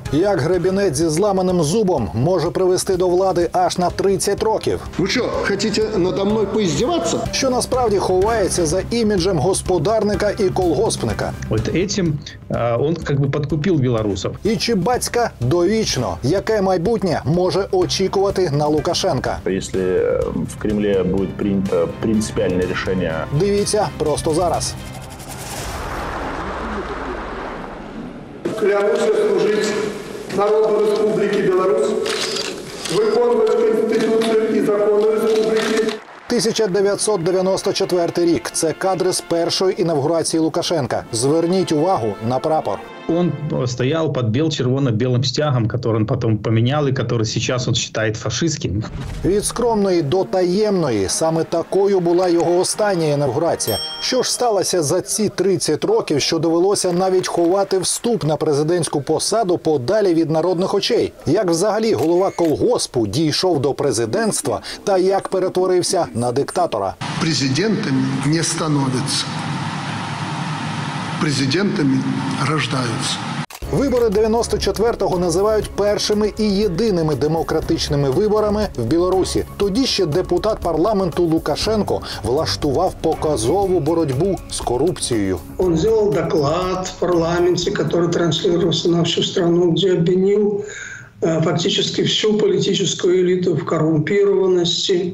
Як гребінець зі зламаним зубом може привести до влади аж на 30 років? Ви що, хочете надо мною поіздіватися? Що насправді ховається за іміджем господарника і колгоспника? Вот этим он как бы подкупил белорусов. І чи батька довічно? Яке майбутнє може очікувати на Лукашенка? Якщо в Кремлі буде прийнято принципіальне рішення. Дивіться просто зараз. Клянуся служити народу Республіки Білорусь, виконувати Конституцію і закони Республіки. 1994 рік. Це кадри з першої інавгурації Лукашенка. Зверніть увагу на прапор. Он стоял под червоно-белым стягом, который он потом поменял и который сейчас он считает фашистским. Від скромної до таємної. Саме такою була його остання інавгурація. Що ж сталося за ці 30 років, що довелося навіть ховати вступ на президентську посаду подалі від народних очей? Як взагалі голова колгоспу дійшов до президентства та як перетворився на диктатора? Президентами не становляться. Президентами рождаються. Вибори 94-го називають першими і єдиними демократичними виборами в Білорусі. Тоді ще депутат парламенту Лукашенко влаштував показову боротьбу з корупцією. Он зробив доклад в парламенті, який транслювався на всю страну, де обвинив фактически всю политическую элиту в коррумпированности.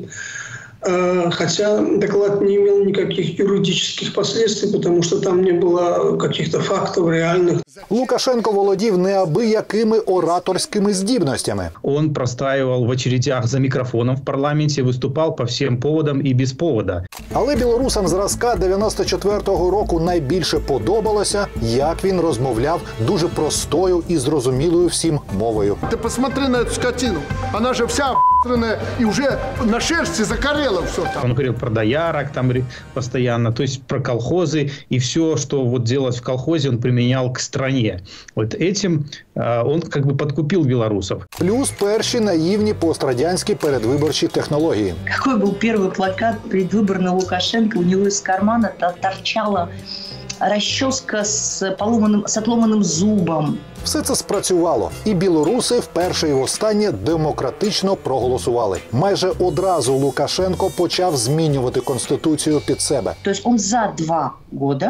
Хотя доклад не имел никаких юридических последствий, потому что там не было каких-то фактов реальных. Лукашенко володів неабиякими ораторськими здібностями. Он простаивал в очередях за микрофоном в парламенте, выступал по всем поводам и без повода. Але білорусам зразка 94-го року найбільше подобалося, як він розмовляв дуже простою і зрозумілою всім мовою. Ти посмотри на цю скотину. Вона же вся об***ная и уже на шерсти закорела все там. Он говорил про доярок там постоянно, то есть про колхозы, и все, что вот делалось в колхозе, он применял к стране. Вот этим он как бы подкупил белорусов. Плюс перші наївні пострадянські передвиборчі технології. Какой был первый плакат предвыборный Лукашенко? У него из кармана торчала расческа с отломанным зубом. Все це спрацювало, і білоруси вперше і востаннє демократично проголосували. Майже одразу Лукашенко почав змінювати Конституцію під себе. Тобто він за 2 года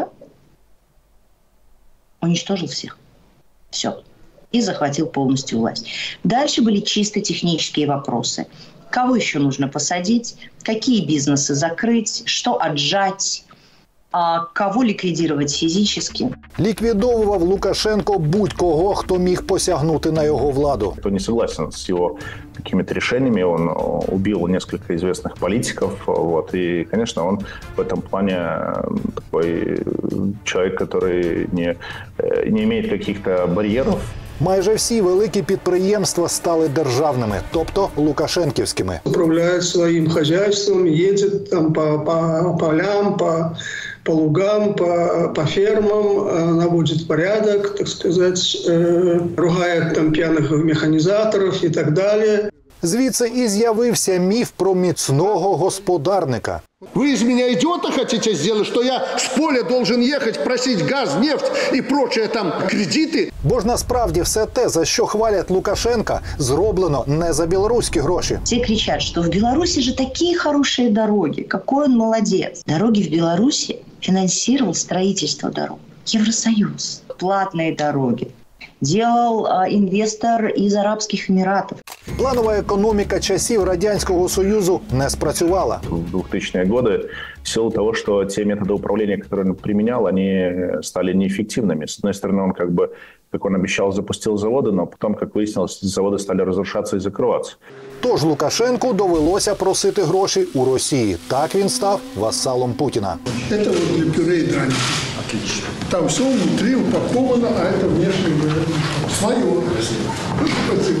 уничтожил всех. Все. И захватил полностью власть. Дальше были чисто технические вопросы. Кого еще нужно посадить? Какие бизнесы закрыть? Что отжать? Кого ліквідувати фізично? Ліквідовував Лукашенко будь-кого, хто міг посягнути на його владу. Кто не согласен с его какими-то решениями, он убил несколько известных политиков, вот, и, конечно, он в этом плане такой человек, который не имеет каких-то барьеров. Майже всі великі підприємства стали державними, тобто лукашенківськими. Управляет своим хозяйством, едет там по полям, по лугам, по фермам, наводит порядок, так сказать, ругает там пьяных механизаторов и так далее. Звідси і з'явився міф про міцного господарника. Вы из меня идиота хотите сделать, что я с поля должен ехать, просить газ, нефть и прочие там кредиты? Бо ж насправді все те, за що хвалять Лукашенка, зроблено не за білоруські гроші. Все кричат, что в Беларуси же такие хорошие дороги, какой он молодец. Дороги в Беларуси финансировал строительство дорог Евросоюз, платные дороги. Делал инвестор из Арабских Эмиратов. Планова економіка часів Радянського Союзу не спрацювала. В 2000-е годы в силу того, что те методы управления, которые он применял, они стали неэффективными. С одной стороны, он как он обещал, запустил заводы, но потом, как выяснилось, заводы стали разрушаться и закрываться. Тож Лукашенку довелося просити гроші у Росії. Так він став васалом Путіна. Это вот для пюре и драники. Отлично. Там все внутри упаковано, а это внешне свое. Спасибо.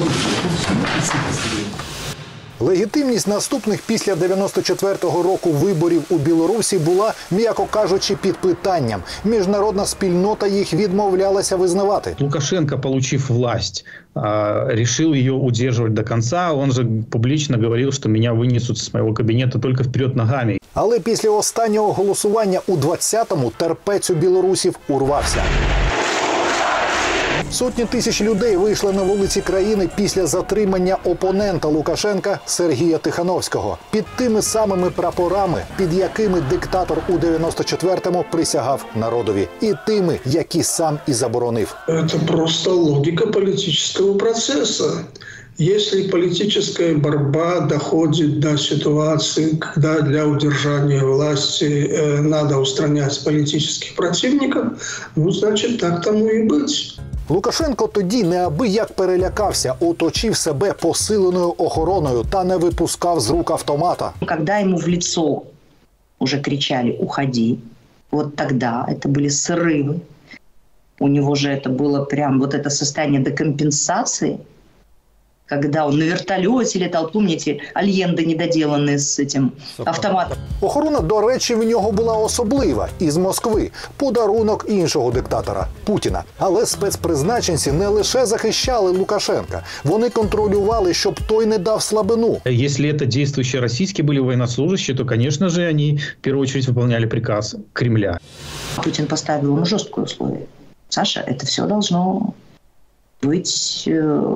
Легітимність наступних після 94-го року виборів у Білорусі була, м'яко кажучи, під питанням. Міжнародна спільнота їх відмовлялася визнавати. Лукашенко, получив власть, решил ее удерживать до конца. Он же публично говорил, что меня вынесут с моего кабинета только вперед ногами. Але після останнього голосування у 20-му терпець у білорусів урвався. Сотні тисяч людей вийшли на вулиці країни після затримання опонента Лукашенка Сергія Тихановського. Під тими самими прапорами, під якими диктатор у 94-му присягав народові. І тими, які сам і заборонив. Это просто логика политического процесса. Если политическая борьба доходит до ситуации, когда для удержания власти надо устранять политических противников, ну, значит, так тому и быть. Лукашенко тоді неабияк перелякався, оточив себе посиленою охороною та не випускав з рук автомата. Когда ему в лицо уже кричали «Уходи», вот тогда это были срывы. У него же это было прям вот это состояние декомпенсации, когда он на вертолете летал, помните, Альенде недоделанные с этим автоматом. Охорона, до речі, в нього була особлива, із Москви. Подарунок іншого диктатора – Путіна. Але спецпризначенці не лише захищали Лукашенка. Вони контролювали, щоб той не дав слабину. Если это действующие российские были военнослужащие, то, конечно же, они в первую очередь выполняли приказ Кремля. Путин поставил ему жесткое условие. Саша, это все должно быть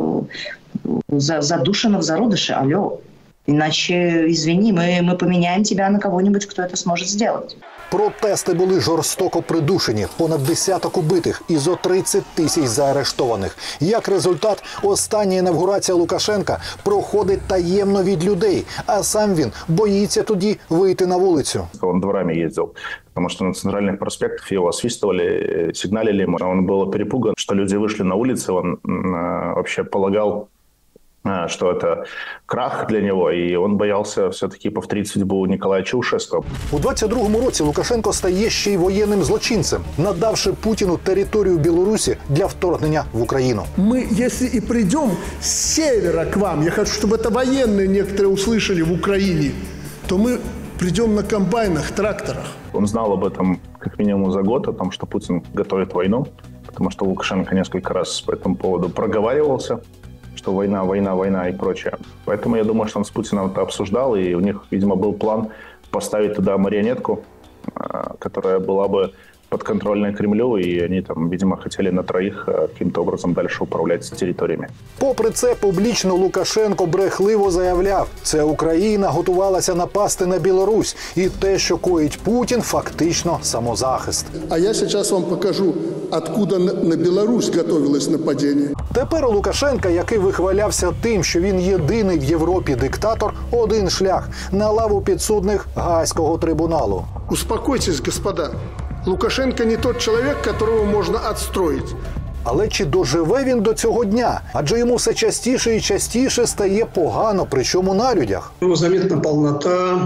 задушено в зародыше. Алло. Иначе, извини, мы поменяем тебя на кого-нибудь, кто это сможет сделать. Протести були жорстоко придушені, понад десяток убитих і зо 30 тисяч заарештованих. Як результат, остання інавгурація Лукашенка проходить таємно від людей, а сам він боїться тоді вийти на вулицю. Он дворами ездил, потому что на центральных проспектах его освистывали, сигналили. Он был перепуган, что люди вышли на улицы. Он вообще полагал, что это крах для него, і він боявся все-таки повторити судьбу Николая Чаушеску. У 22-му році Лукашенко стає ще й воєнним злочинцем, надавши Путіну територію Білорусі для вторгнення в Україну. Мы, если и придем с севера к вам, я хочу, чтобы это военные некоторые услышали в Украине, то мы придем на комбайнах, тракторах. Он знал об этом как минимум за год, о том, что Путин готовит войну, потому что Лукашенко несколько раз по этому поводу проговаривался, что война, война, война и прочее. Поэтому я думаю, что он с Путиным это обсуждал, и у них, видимо, был план поставить туда марионетку, которая была бы подконтрольной Кремлю, и они там, видимо, хотели на троих каким-то образом дальше управлять территориями. Попри це, публічно Лукашенко брехливо заявляв, це Україна готувалася напасти на Білорусь, і те, що коїть Путін, фактично самозахист. А я сейчас вам покажу, откуда на Беларусь готовилось нападение. Тепер у Лукашенка, який вихвалявся тим, що він єдиний в Європі диктатор, один шлях – на лаву підсудних Гаазького трибуналу. Успокойтесь, господа. Лукашенко не тот человек, которого можно отстроить. Але чи доживе він до цього дня? Адже йому все частіше і частіше стає погано, причому на людях. У него заметна полнота,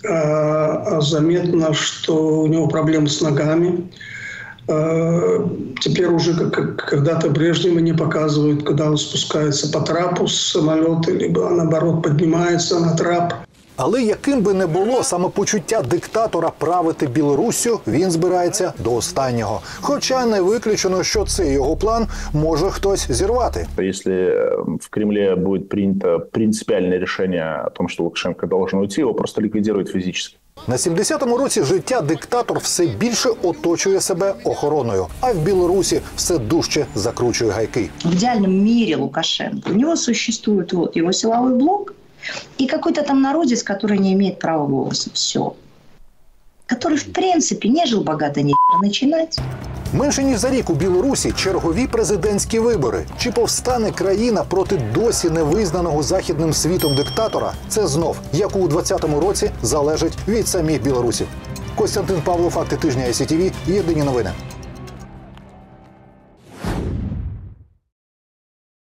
заметно, что у него проблемы с ногами. Теперь уже, как когда-то Брежнева, не показывают, когда он спускается по трапу с самолета, либо наоборот поднимается на трап. Але яким би не було, самопочуття диктатора правити Білоруссю він збирається до останнього. Хоча не виключено, що цей його план може хтось зірвати. Если в Кремле будет принято принципиальное решение о том, что Лукашенко должен уйти, его просто ликвидируют физически. На 70-му році життя диктатор все більше оточує себе охороною, а в Білорусі все дужче закручує гайки. В идеальном мире Лукашенко, у него существует вот его силовой блок и какой-то там народец, который не имеет права голоса. Все. Который, в принципе, не жил богато, не начинать. Менше ніж за рік у Білорусі чергові президентські вибори. Чи повстане країна проти досі невизнаного західним світом диктатора? Це знов, як у 2020 році, залежить від самих білорусів. Костянтин Павлов, факти тижня ICTV, єдині новини.